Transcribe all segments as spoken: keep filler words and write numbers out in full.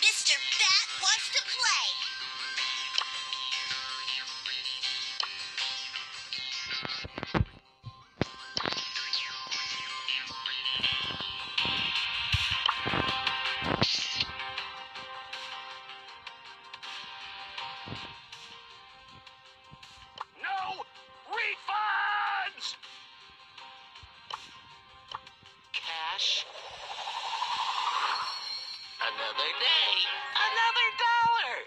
Mister Bat wants to play. No refunds! Cash. Another day, another dollar.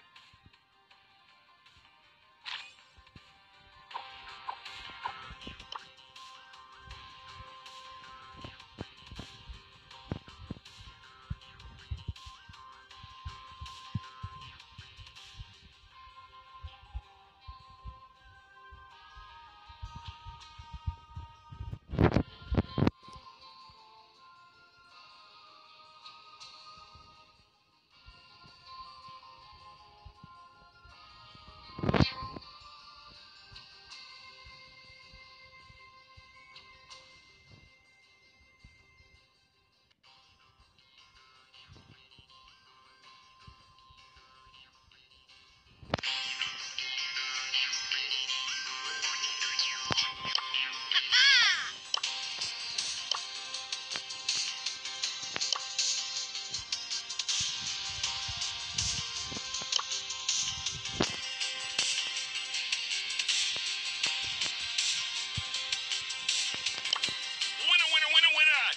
Winner, winner, winner, winner.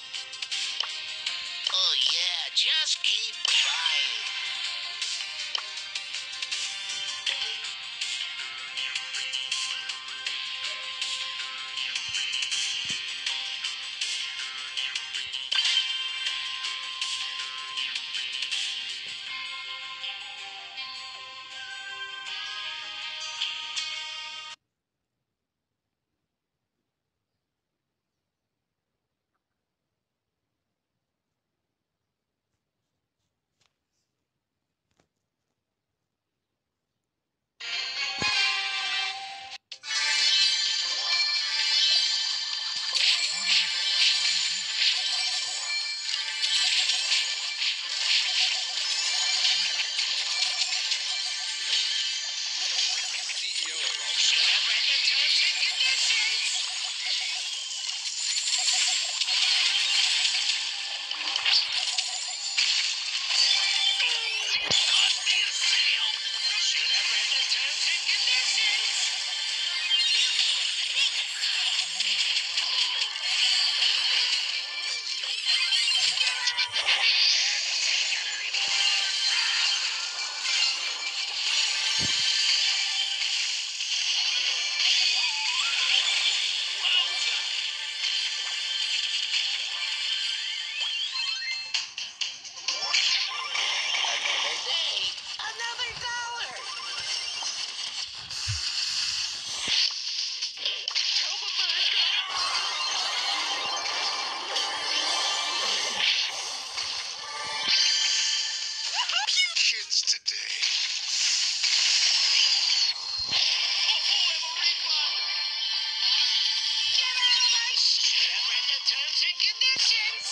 Oh yeah, just keep trying. Should have read the terms and conditions. Cost me a sale. Should have read the terms and conditions. You made a big Another day, another dollar. Tell the kids today. Get out of my sh- Should have read the terms and conditions.